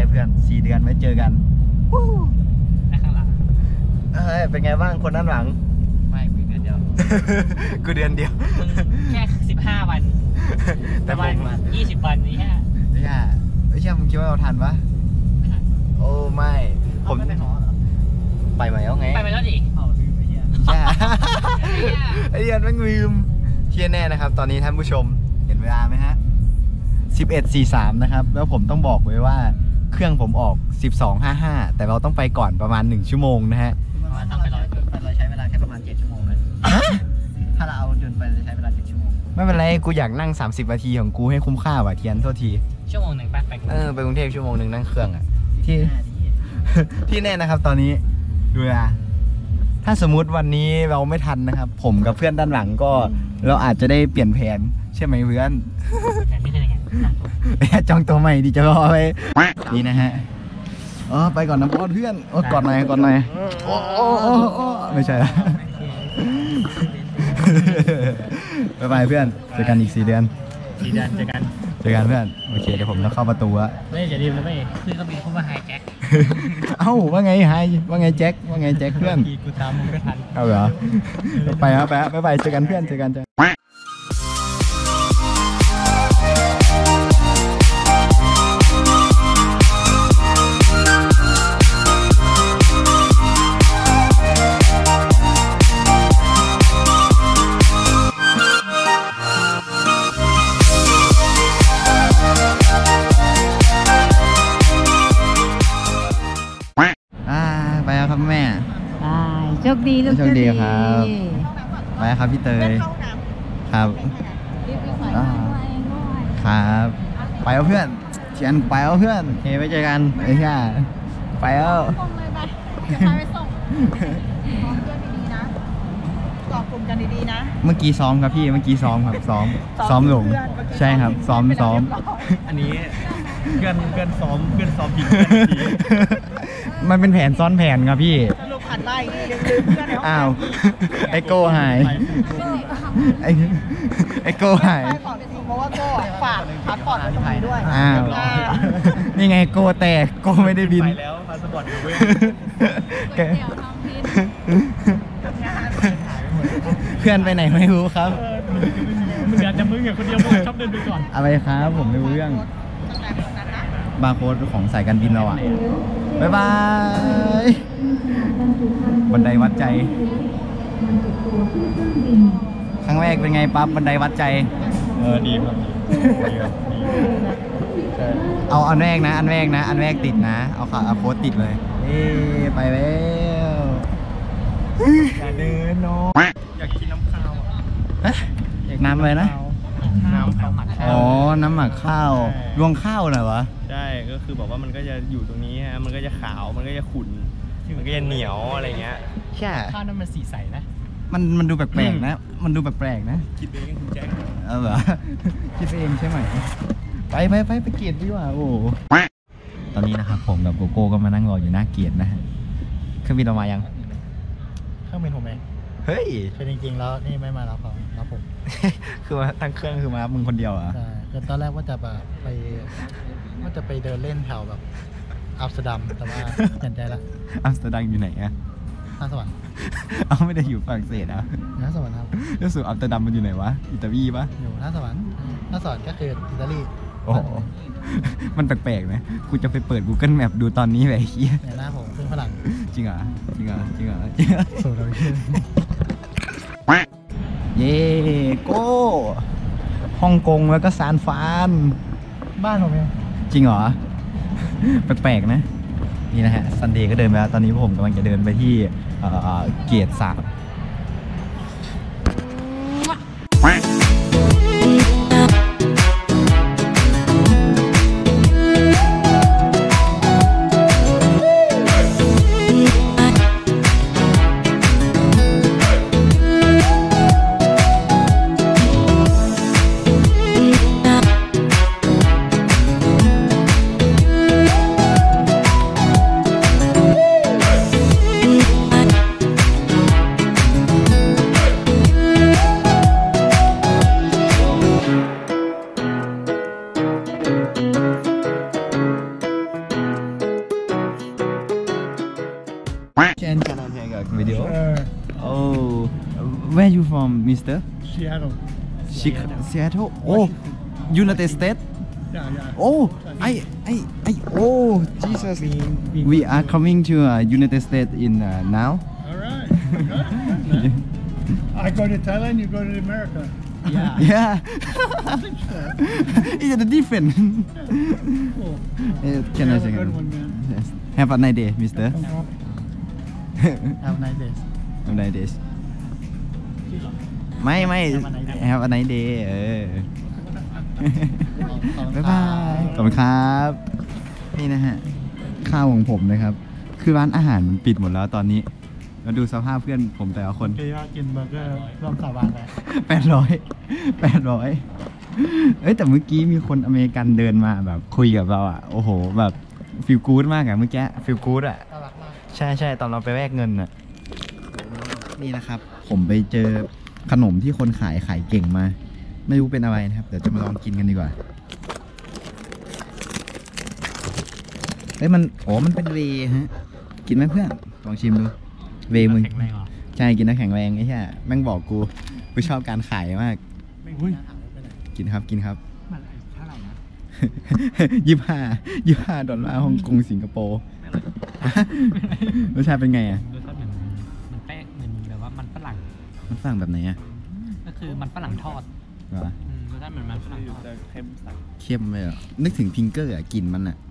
เพื่อน4 เดือนไว้เจอกันและข้างหลังเป็นไงบ้างคนด้านหลังไม่กูเดือนเดียวกูเดือนเดียวแค่15 วันแต่ผม20 วันนี้แค่ไม่ใช่มึงคิดว่าเราทันปะโอ้ไม่ผมไปไหมเอาไงไปแล้วดิใช่ไอเดียนแม่งลืมเที่ยแน่นะครับตอนนี้ท่านผู้ชมเห็นเวลาไหมฮะ11:43นะครับแล้วผมต้องบอกไว้ว่าเครื่องผมออก12:55แต่เราต้องไปก่อนประมาณ1 ชั่วโมงนะฮะต้องไปเราใช้เวลาแค่ประมาณ7 ชั่วโมงเลยถ้าเราเอาเดินไปใช้เวลา7 ชั่วโมงไม่เป็นไรกูอยากนั่ง30 นาทีของกูให้คุ้มค่าว่ะเทียนโทษที 1 ชั่วโมงไปไปกรุงเทพ1 ชั่วโมงนั่งเครื่องอ่ะที่แน่นะครับตอนนี้ดูนะถ้าสมมุติวันนี้เราไม่ทันนะครับผมกับเพื่อนด้านหลังก็เราอาจจะได้เปลี่ยนแผนใช่ไหมเพื่อนแผนไม่ใช่ยังไงจองตัวใหม่ดีจะรอไปนี่นะฮะไปก่อนนะเพื่อนก่อนหน่อยไม่ใช่บายเพื่อนเจอกันอีก4 เดือนเจอกันเพื่อนโอเคเดี๋ยวผมต้องเข้าประตูอะไม่อย่าลืมนะไม่คือเขาบินเข้ามาไฮแจ็คว่าไงไฮว่าไงแจ็คเพื่อนกูตามมึงไม่ทันเอาเหรอไปครับไปเจอกันเพื่อนเจอกันไปครับแม่โชคดีลูกโชคดีครับไปครับพี่เตยครับครับไปเอาเพื่อนเชียนไปเอาเพื่อนเฮ้ยไปเจอกันไอ้ห่าไปเอาไปส่งเพื่อนดีๆนะตอบกลุ่มกันดีๆนะเมื่อกี้ซ้อมครับพี่เมื่อกี้ซ้อมครับซ้อมหลงใช่ครับซ้อมอันนี้เพื่อนซ้อมผิดมันเป็นแผนซ้อนแผนครับพี่ลูกผ่านไปยังลืมเพื่อนอ้าวไอโก้หายไอโก้หายเพราะว่าโก้ฝากพาสปอร์ตไว้ด้วยอ้าวนี่ไงโก้แตกโก้ไม่ได้บินไปแล้วพาสปอร์ตอยู่เว้ยเพื่อนไปไหนไม่รู้ครับมึงอยากจะมึงอย่างคนเดียวมึงชอบเดินไปก่อนอะไรครับผมไม่รู้เรื่องบาร์โค้ดของสายการบินเราอ่ะบ๊ายบายบันไดวัดใจครั้งแรกเป็นไงปั๊บบันไดวัดใจดีครับเอาอันแรกติดนะเอาโค้ดติดเลยไปแล้วอย่าเดินน้องอยากกินน้ำข้าวน้ำอะไรนะน้ำข้าวหมักอ๋อน้ำหมักข้าวรวงข้าวเหรอวะใช่ก็คือบอกว่ามันก็จะอยู่ตรงนี้ฮะมันก็จะขาวมันก็จะขุ่นมันก็จะเหนียวอะไรเงี้ยใช่ข้าวนั้นมันสีใสนะมันดูแปลกๆนะมันดูแปลกๆนะคิดเองคุณแจ็คเหรอคิดเองใช่ไหมไปเกียรติดีกว่าโอ้ตอนนี้นะครับผมกับโกโก้ก็มานั่งรออยู่หน้าเกียรตินะฮะเครื่องบินออกมายังเครื่องบินผมเองเฮ้ยคือจริงๆแล้วนี่ไม่มารับผมคือมาตั้งเครื่องคือมารับมึงคนเดียวอ่ะใช่คือตอนแรกว่าจะไปเดินเล่นแถวแบบอัมสเตอร์ดัมแต่ว่าเปลี่ยนใจละอัมสเตอร์ดัมอยู่ไหนอะท่าสวรรค์ไม่ได้อยู่ฝรั่งเศสอะท่าสวรรค์ครับแล้วสุดอัมสเตอร์ดัมมันอยู่ไหนวะอิตาลีปะอยู่ท่าสวรรค์ก็คืออิตาลีโอ้มันแปลกๆนะกูจะไปเปิด Google Map ดูตอนนี้เลยเฮียหน้าผมเป็นฝรั่งจริงเหรอสุดเลยเย่โก้ฮ่องกงแล้วก็ซานฟรานบ้านผมเองจริงเหรอแปลกๆนะนี่นะฮะซันเดย์ก็เดินไปแล้วตอนนี้ผมกำลังจะเดินไปที่เกียรติ3 video Uh, oh where you from Mr. Seattle. Seattle oh United States Yeah. oh I oh Jesus we are coming to United States in now All right. I go to Thailand, you go to America. yeah it's a different Cool. can I Have a say good one, man. yes. Have a nice day Mr. Have a nice day. Have a nice day ไม่ Have a nice day บ๊ายบายขอบคุณครับ นี่นะฮะ ข้าวของผมนะครับ คือร้านอาหารมันปิดหมดแล้วตอนนี้มาดูสภาพเพื่อนผมแต่ละคนคือว่ากินเบอร์เกอร์ร่วมสาบานเลย 800 เอ้ยแต่เมื่อกี้มีคนอเมริกันเดินมาแบบคุยกับเราอ่ะ โอ้โหแบบฟีลกู๊ดมากอะเมื่อกี้ฟีลกู๊ดอ่ะน่ารักมากใช่ตอนเราไปแลกเงินน่ะ นี่นะครับ ผมไปเจอขนมที่คนขายเก่งมา ไม่รู้เป็นอะไรนะครับ เดี๋ยวจะมาลองกินกันดีกว่าเฮ้ยมันเป็นเวย์ฮะ กินไหมเพื่อน ลองชิมดู เวย์มึงแข็งแรงเหรอใช่กินแล้วแข็งแรงไอ้เหี้ยแม่งบอกกูชอบการขายมากอุ้ยกินครับมันเท่าไหร่นะ 25 ดอลลาร์ฮ่องกงสิงคโปร์รสชาติเป็นไงอ่ะรสชาติเหมือนมันแป้งเหมือนแบบว่ามันฝรั่งมันสั่งแบบไหนอ่ะก็คือมันฝรั่งทอดเหรอรสชาติเหมือนมันฝรั่งทอดเข้มเลยเหรอนึกถึงพิงเกอร์อ่ะกลิ่นมันอ่ะ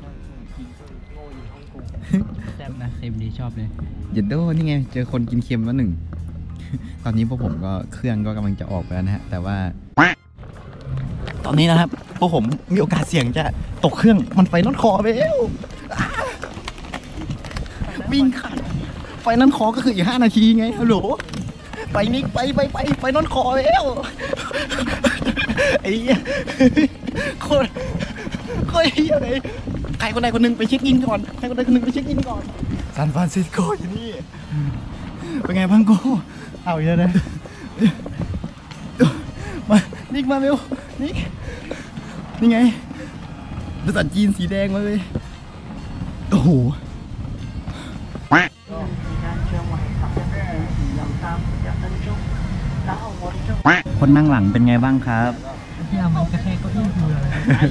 แซ่บนะเค็มดีชอบเลยเย็ดโดนี่ไง เจอคนกินเค็มแล้วหนึ่ง ตอนนี้พวกผมก็เครื่องก็กำลังจะออกไปแล้วนะฮะ แต่ว่า ตอนนี้นะครับพวกผมมีโอกาสเสี่ยงจะตกเครื่องมันไฟนอลคอไปแล้วอ้าวิ่งขัดไฟนอลคอก็คืออีก5 นาทีไงฮัลโหลไปนิกไปไฟนอลคอแล้วไอ้เหี้ยโคตรเหี้ยเลยใครคนใดคนหนึ่งไปเช็คอินก่อนซานฟรานซิสโกอยู่นี่เป็นไงบ้างโกเอาเยอะเลยมานิกมาเร็วนิกนี่ไงภาษาจีนสีแดงมาเลยโอ้โหคนนั่งหลังเป็นไงบ้างครับเนี่ยมันกระแทกเก้าอี้คืออะไร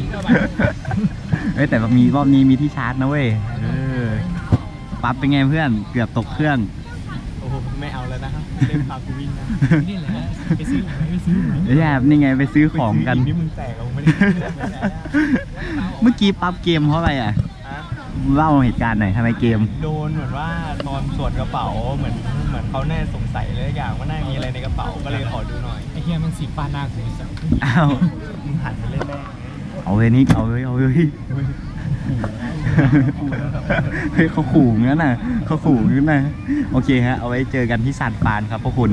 เฮ้ยแต่มีรอบนี้มีที่ชาร์จนะเว้ยปั๊บเป็นไงเพื่อนเกือบตกเครื่องโอ้โหไม่เอาแล้วนะครับเล่นพากูวิ่งนะนี่แหละไปซื้อไหนไปซื้อไหนแย่นี่ไงไปซื้อของกันนี่มึงแตกเอาไม่ได้เมื่อกี้ปั๊บเกมเพราะอะไรอ่ะเล่าเหตุการณ์หน่อยทำไมเกมโดนเหมือนว่าตอนสวดกระเป๋าเหมือนเขาแน่สงสัยเลยอย่างว่าน่ามีอะไรในกระเป๋าก็เลยขอดูหน่อยไอ้เหี้ยมันสีฟ้าหน้ากูสักอ้าวมึงหันไปเล่นแม่งเอาเลยนิกเอาเลยเฮ้ยเขาขู่งั้นน่ะเขาขู่งั้นน่ะโอเคฮะเอาไว้เจอกันที่ซานฟรานครับพวกคุณ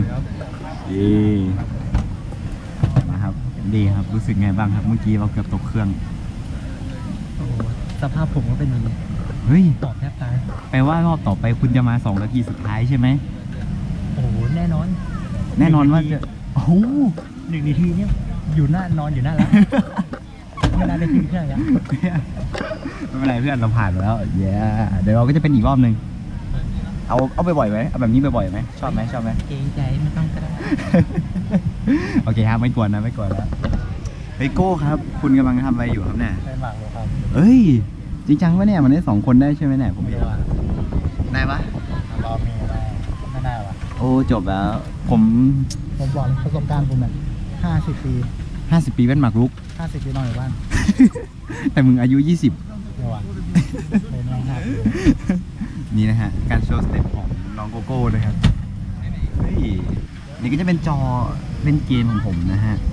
มาครับดีครับรู้สึกไงบ้างครับเมื่อกี้เราเกือบตกเครื่องโอ้โหสภาพผมก็เป็นอย่างนี้เฮ้ยตอบแทบตายแปลว่ารอบต่อไปคุณจะมา2 นาทีสุดท้ายใช่ไหมโอ้โหแน่นอนแน่นอนว่าจะโอ้โห 1 นาทีเนี่ยอยู่หน้านอนอยู่หน้าร้านไม่น่าได้ขึ้นเครื่องแล้วไม่เป็นไรเพื่อนเราผ่านมาแล้วเย้เดี๋ยวเราก็จะเป็นอีกรอบหนึ่งเอาไปบ่อยไหมเอาแบบนี้บ่อยไหมชอบไหมเกรงใจไม่ต้องก็ได้โอเคครับไม่กวนแล้วเฮ้ยโก้ครับ คุณกำลังทำอะไรอยู่ครับเนี่ยได้หมากเลยครับเอ้ยจริงจังปะเนี่ยมันได้2 คนได้ใช่ไหมเนี่ยผมไม่เห็นได้ว่าได้ปะรอมีอะไรไม่ได้ว่ะโอ้จบแล้วผมผมบอกประสบการณ์ผมเนี่ย50 ปี 50 ปีเป็นหมากรุก 50 ปีนอนอยู่บ้านแต่มึงอายุ 20 เดี๋ยวว่ะเลยนอนห้าปีนี่นะฮะการโชว์สเต็ปของน้องโกโก้นะครับเฮ้ยนี่ก็จะเป็นจอเล่นเกมของผมนะฮะ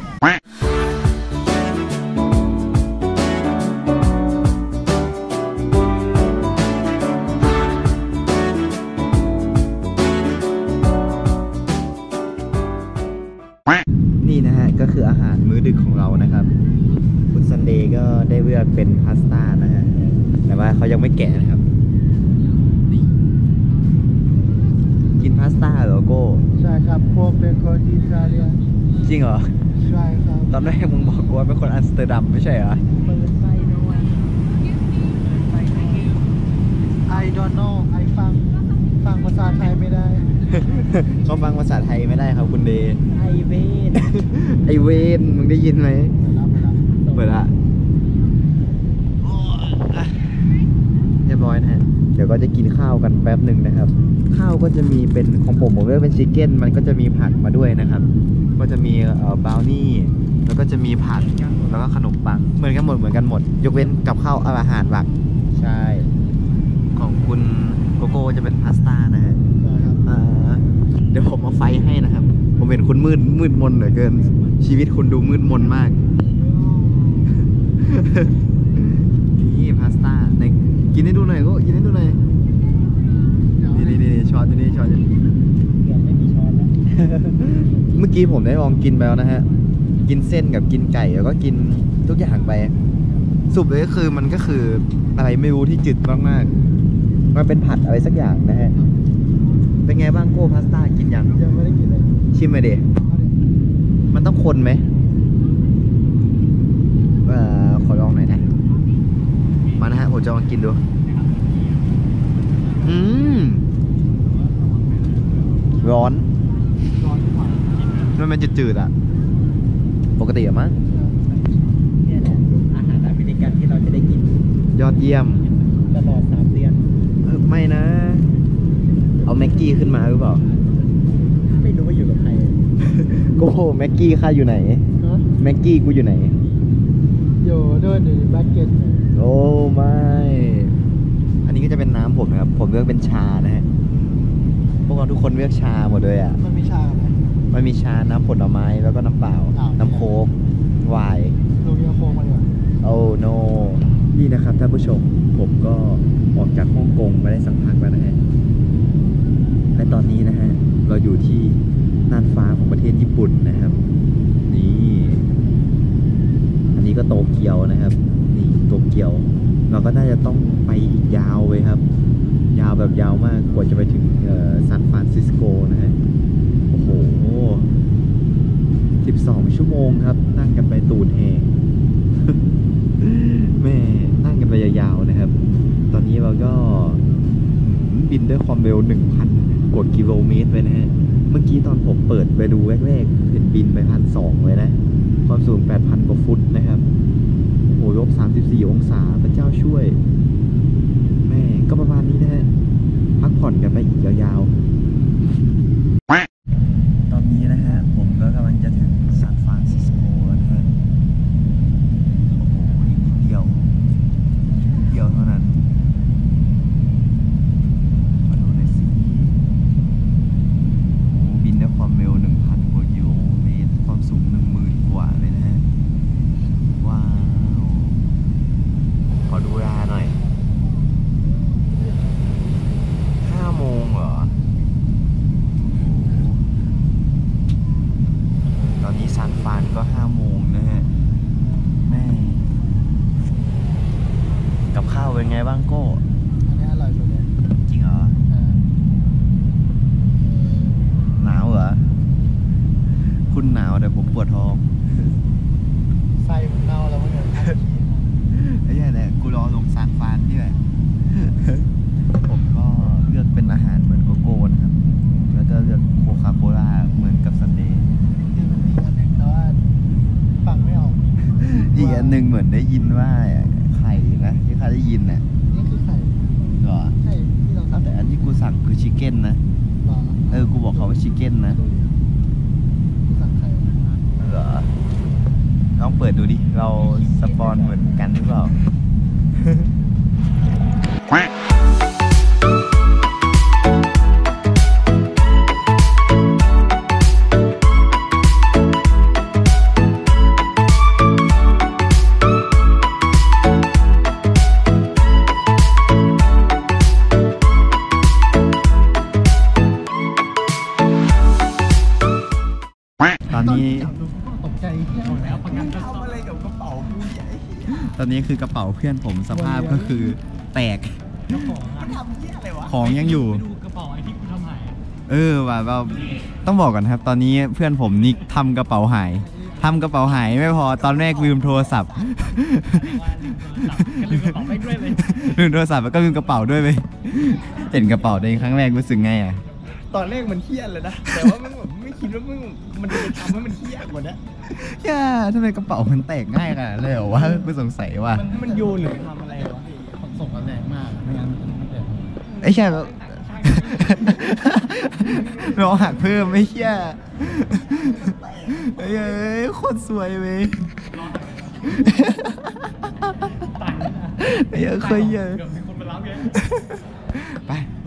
นี่นะฮะก็คืออาหารมื้อดึกของเรานะครับคุณซันเดย์ก็ได้เลือกเป็นพาสต้านะฮะแต่ว่าเขายังไม่แกะนะครับนี่กินพาสต้าเหรอโก้ใช่ครับพวกเป็นคนอิตาเลียนจริงเหรอใช่ครับตอนแรกมึงบอกกูว่าเป็นคนอัมสเตอร์ดัมไม่ใช่เหรอเปิดไฟด้วย I don't know ไอฟังภาษาไทยไม่ได้เขาฟังภาษาไทยไม่ได้ครับคุณเดย์ไอเวนไอเวนมึงได้ยินไหมเปิดละเรียบร้อยนะฮะเดี๋ยวก็จะกินข้าวกันแป๊บหนึ่งนะครับ ข้าวก็จะมีเป็นของผมเลือกเป็นชิคเก้นมันก็จะมีผักมาด้วยนะครับ ก็จะมีบราวนี่แล้วก็จะมีผักแล้วก็ขนมปังเหมือนกันหมดยกเว้นกับข้าวอาหารหลักใช่ของคุณโกโก้จะเป็นพาสต้านะฮะเดี๋ยวผมเอาไฟให้นะครับผมเห็นคุณมืดมนเหลือเกินชีวิตคุณดูมืดมนมาก นี่พาสต้าในกินให้ดูหน่อยก็กินให้ดูหน่อยนี่ช้อนนี่ช้อนเกือบไม่มีช้อนแล้วเมื่อกี้ผมได้ลองกินไปแล้วนะฮะกินเส้นกับกินไก่แล้วก็กินทุกอย่างไปสรุปเลยก็คือมันก็คืออะไรไม่รู้ที่จืดมากๆมันเป็นผัดอะไรสักอย่างนะฮะเป็นไงบ้างโก้พาสต้ากินยังยังไม่ได้กินเลยชิมไปดิมันต้องคนไหมขอลองหน่อยนะมานะฮะผมจะลองกินดูร้อนมันจืดๆอ่ะปกติอะมั้งเนี่ยแหละอาหารอเมริกันที่เราจะได้กินยอดเยี่ยมตลอด3 เดือนไม่นะ เอาแม็กกี้ขึ้นมาหรือเปล่าไม่รู้ว่าอยู่กับใครโก้แม็กกี้ข้าอยู่ไหน แม็กกี้กูอยู่ไหนอยู่ด้วยในแบ็กเก็ตโอ้ไม่ อันนี้ก็จะเป็นน้ำผมนะครับ ผมเลือกเป็นชานะฮะ พวกเราทุกคนเลือกชาหมดเลยอ่ะมันมีชาอะไรมันมีชา น้ำผลไม้ แล้วก็น้ำเปล่า น้ำโค้กไวน์โรเบียโฟมาเลยโอ้โน นี่นะครับท่านผู้ชม ผมก็ออกจากฮ่องกงมาได้สักพักแล้วนะฮะ และตอนนี้นะฮะ เราอยู่ที่น่านฟ้าของประเทศญี่ปุ่นนะครับ นี่ อันนี้ก็โตเกียวนะครับ นี่โตเกียว เราก็น่าจะต้องไปอีกยาวเลยครับ ยาวแบบยาวมากกว่าจะไปถึงซานฟรานซิสโกนะฮะ โอ้โห 12 ชั่วโมงครับ นั่งกันไปตูดแหง แม่นั่งกันไปยาวๆนะครับ ตอนนี้เราก็บินด้วยความเร็ว 1,000 กว่ากิโลเมตรไปนะฮะ เมื่อกี้ตอนผมเปิดไปดูแรกๆเห็นบินไป1,200เลยนะ ความสูง 8,000 กว่าฟุตนะครับ โอ้โหลบ34 องศาพระเจ้าช่วย แม่ก็ประมาณนี้นะฮะ พักผ่อนกันไปอีกยาวๆ ตอนนี้นะฮะ ผมก็กำลังจะถึงซานฟรานซิสโกแล้วนะฮะ โอ้โหอีกนิดเดียวเท่านั้นมาดูหน่อยสิโอ้บินด้วยความเร็ว 1,000 กว่ากิโลเมตร ความสูง 10,000 กว่าเลยนะฮะ ว้าว ขอดูเวลาหน่อย 5 โมงเหรอ ตอนนี้ซานฟรานก็ 5 โมงนะฮะ แม่ กับข้าวเป็นไงบ้างโก้อันนี้อร่อยสุดเลยจริงเหรอ หนาวเหรอ คุณหนาวแต่ผมปวดท้องไส้มันเน่าแล้วมันเหมือนข้าวขี้ไอ้เนี่ยกูรอลงซานฟรานนี่แหละ ผมก็เลือกเป็นอาหารเหมือนโกโก้นะครับ แล้วก็เลือกโคคาโคล่าเหมือนกับซันเดย์คือมันมีอันหนึ่งแต่ว่าฟังไม่ออกอีกอันหนึ่งเหมือนได้ยินว่าไข่นะที่ข้าได้ยินน่ะนี่คือไข่เหรอไข่ที่เราทำแต่อันที่กูสั่งคือชิคเก้นนะ กูบอกเขาว่าชิคเก้นนะกูสั่งไข่เหรอ ลองเปิดดูดิ เราสปอนเหมือนกันหรือเปล่า ตอนนี้ตกใจที่แล้วประกันก็ต้องตอนนี้คือกระเป๋าเพื่อนผมสภาพก็คือแตกเจ้าของอ่ะของยังอยู่ไปดูกระเป๋าไอ้ที่กูทำหายอะว่าเราต้องบอกก่อนครับ ตอนนี้เพื่อนผมนี่ทำกระเป๋าหายไม่พอตอนแรกลืมโทรศัพท์ว่าลืมโทรศัพท์ก็ลืมกระเป๋าไปด้วยเลยลืมโทรศัพท์แล้วก็ลืมกระเป๋าด้วยไปเห็นกระเป๋าตัวเองครั้งแรกรู้สึกไงอ่ะตอนแรกมันเครียดเลยนะ แต่ว่ามันแบบไม่คิดว่ามันจะทำให้มันเครียดกว่านี้ย่าทำไมกระเป๋ามันแตกง่ายขนาดนั้นเลยเหรอวะไม่สงสัยว่ะมันโยนหรือทำอะไรวะขนส่งกันแรงมากอะไม่งั้นมันจะไม่เกิดไอ้แค่แบบ รอหักเพิ่มไม่เชี่ยเอ้ยโคตรสวยเว้ยไอ้เหี้ยเคยเยอะเกือบมีคนมารับไงไป